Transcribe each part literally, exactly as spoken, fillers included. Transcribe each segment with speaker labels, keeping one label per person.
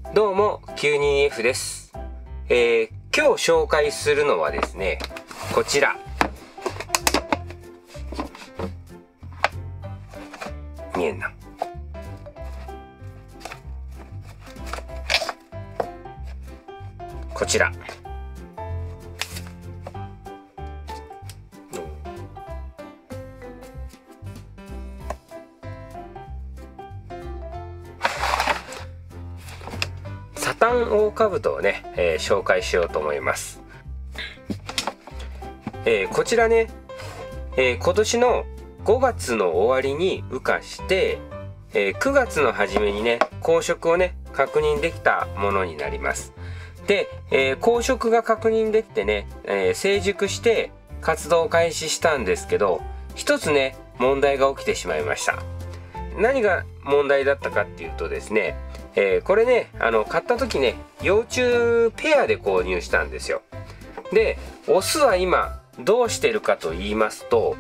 Speaker 1: どうも きゅうにエフ です、えー、今日紹介するのはですね、こちら見えんな、こちらサタンオオカブトをね、えー、紹介しようと思います。えー、こちらね、えー、今年のごがつの終わりに羽化して、えー、くがつの初めにね光色をね確認できたものになります。で、えー、光色が確認できてね、えー、成熟して活動を開始したんですけど、一つね問題が起きてしまいました。何が問題だったかっていうとですね、えー、これねあの買った時ね幼虫ペアで購入したんですよ。でオスは今どうしてるかと言いますと、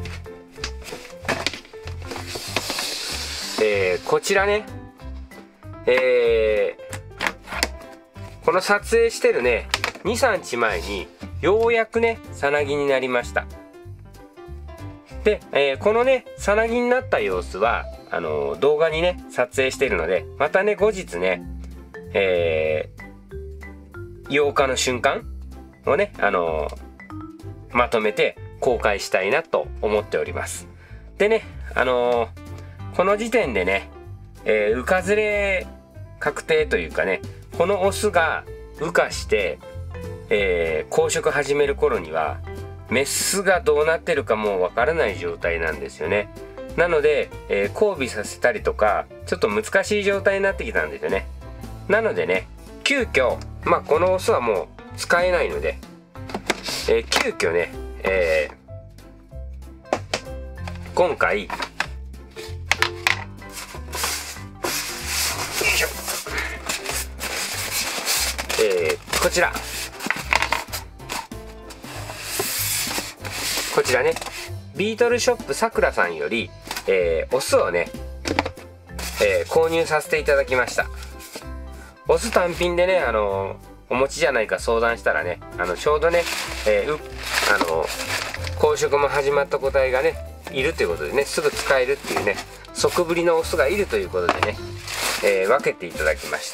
Speaker 1: えー、こちらね、えー、この撮影してるねにさんにちまえにようやくねさなぎになりました。で、えー、このねさなぎになった様子はあのー、動画にね撮影しているので、またね後日ね、えー、ようかの瞬間をね、あのー、まとめて公開したいなと思っております。でね、あのー、この時点でね、えー、羽化ずれ確定というかね、このオスが羽化して、えー、光色始める頃にはメスがどうなってるかもうわからない状態なんですよね。なので、えー、交尾させたりとかちょっと難しい状態になってきたんですよね。なのでね急遽まあこのオスはもう使えないので、えー、急遽ね、えー、今回よいしょ、えー、こちらこちらねビートルショップさくらさんより、えー、オスをね、えー、購入させていただきました。オス単品でね、あのー、お持ちじゃないか相談したらね、あのちょうどね、えー、うあのー、光色も始まった個体がねいるということでね、すぐ使えるっていうね即ぶりのオスがいるということでね、えー、分けていただきました。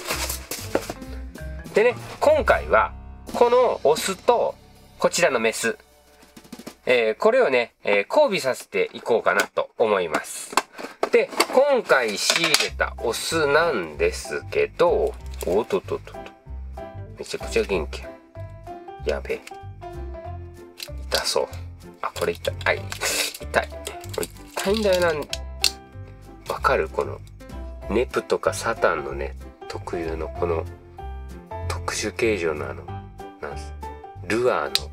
Speaker 1: でね今回はこのオスとこちらのメス、えー、これをね、えー、交尾させていこうかなと思います。で今回仕入れたオスなんですけど、おっとっとっとっとめちゃくちゃ元気や。やべえ痛そう。あこれ痛い、はい、痛い、これ痛いんだよな。わかる？このネプとかサタンのね特有のこの特殊形状のあのなんすルアーの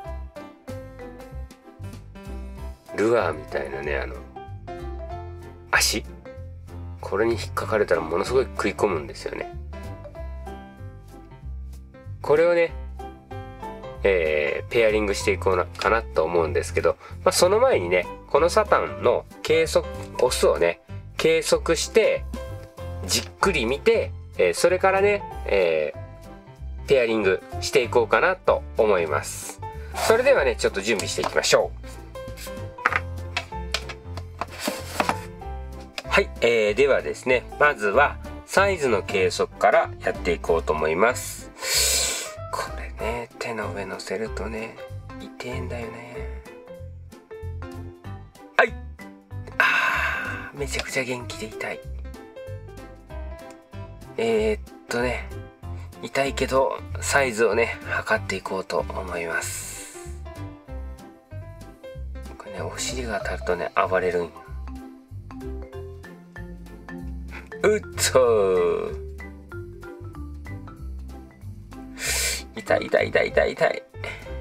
Speaker 1: ルアーみたいなねあの足、これに引っかかれたらものすごい食い込むんですよね。これをね、えー、ペアリングしていこうかなと思うんですけど、まあ、その前にねこのサタンの計測オスをね計測してじっくり見て、えー、それからね、えー、ペアリングしていこうかなと思います。それではねちょっと準備していきましょう。はい、えー、ではですねまずはサイズの計測からやっていこうと思います。これね手の上乗せるとね痛えんだよね。はい、あーめちゃくちゃ元気で痛い。えー、っとね痛いけどサイズをね測っていこうと思います。これねお尻が当たるとね暴れるんよ。うっと痛い痛い痛い痛い痛い。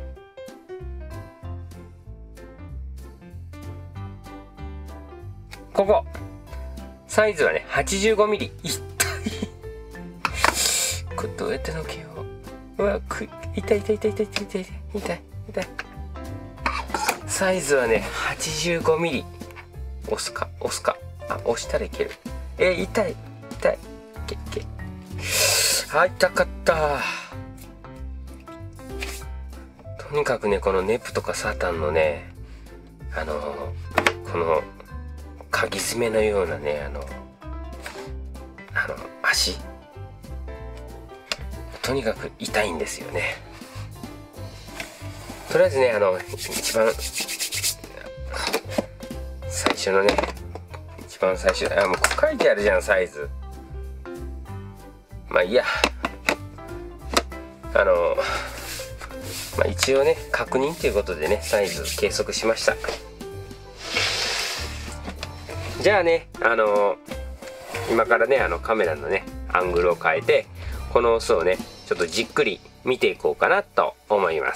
Speaker 1: ここサイズはね はちじゅうごミリ。痛いこれどうやってのけよう。うわく痛い痛い痛い痛い痛い痛い痛い痛い。サイズはね はちじゅうごミリ。押すか押すか、あ押したらいける。えー、痛い痛いけけあ、痛かった。とにかくね、このネプとかサタンのね、あのこの鍵爪のようなね、あのあの足、とにかく痛いんですよね。とりあえずね、あの一番最初のね、一番最初、あ、もう書いてあるじゃん、サイズ。まあいいや、あのまあ、一応ね、確認ということでね、サイズ計測しました。じゃあね、あの今からね、あのカメラのねアングルを変えて、このオスをねちょっとじっくり見ていこうかなと思います。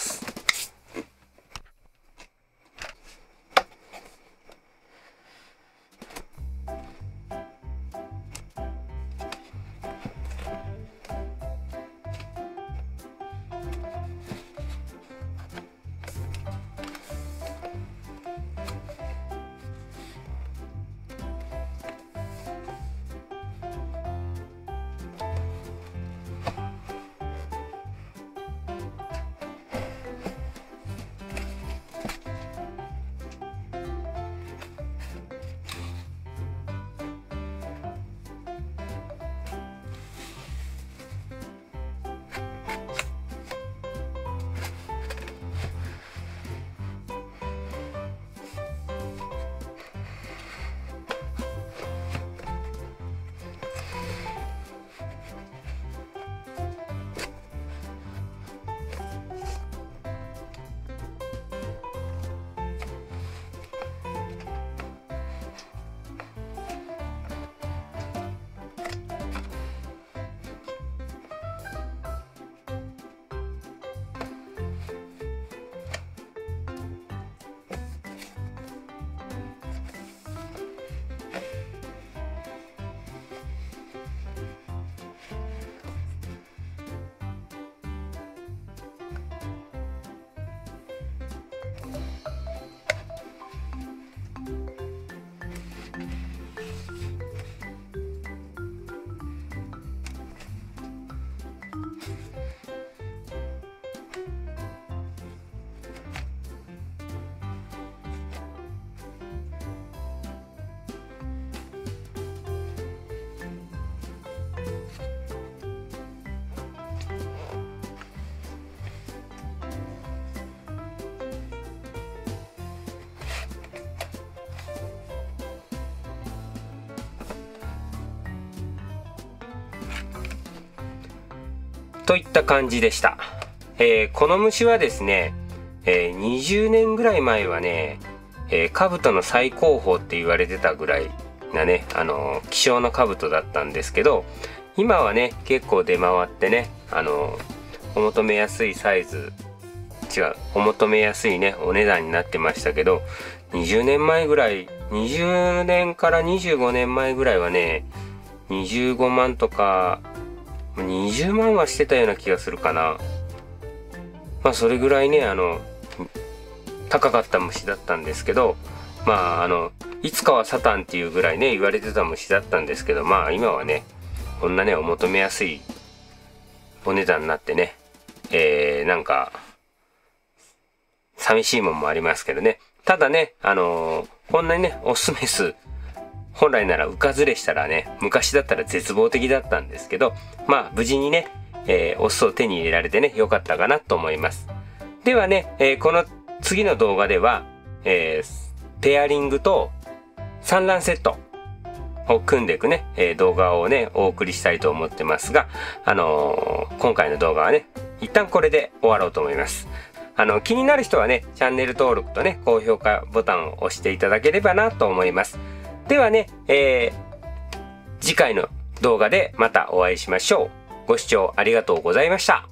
Speaker 1: といった感じでした。えー、この虫はですね、えー、にじゅうねんぐらい前はね、えー、兜の最高峰って言われてたぐらいなね、あのー、希少な兜だったんですけど、今はね結構出回ってね、あのー、お求めやすいサイズ、違う、お求めやすいねお値段になってましたけど、にじゅうねんまえぐらい、にじゅうねんからにじゅうごねんまえぐらいはね、にじゅうごまんとかにじゅうまんはしてたような気がするかな。まあそれぐらいね、あの高かった虫だったんですけど、まああのいつかはサタンっていうぐらいね言われてた虫だったんですけど、まあ今はねこんなねお求めやすいお値段になってね、えー、なんか寂しいもんもありますけどね。ただね、あのー、こんなにねオスメス本来なら羽化ずれしたらね、昔だったら絶望的だったんですけど、まあ無事にね、えー、オスを手に入れられてね良かったかなと思います。ではね、えー、この次の動画では、えー、ペアリングと産卵セットを組んでいくね、えー、動画をねお送りしたいと思ってますが、あのー、今回の動画はね一旦これで終わろうと思います。あの気になる人はねチャンネル登録とね高評価ボタンを押していただければなと思います。ではね、えー、次回の動画でまたお会いしましょう。ご視聴ありがとうございました。